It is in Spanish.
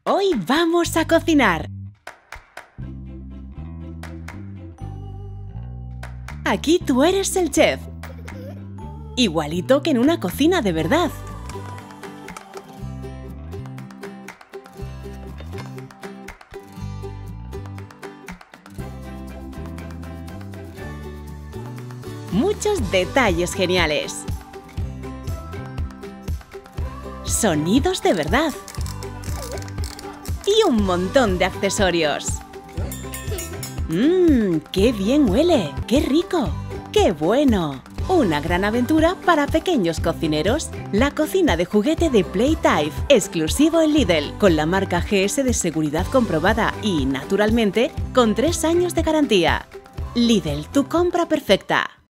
Hoy vamos a cocinar. Aquí tú eres el chef. Igualito que en una cocina de verdad. Muchos detalles geniales. Sonidos de verdad. Y un montón de accesorios. ¡Qué bien huele! ¡Qué rico! ¡Qué bueno! Una gran aventura para pequeños cocineros. La cocina de juguete de Playtype, exclusivo en Lidl, con la marca GS de seguridad comprobada y, naturalmente, con 3 años de garantía. Lidl, tu compra perfecta.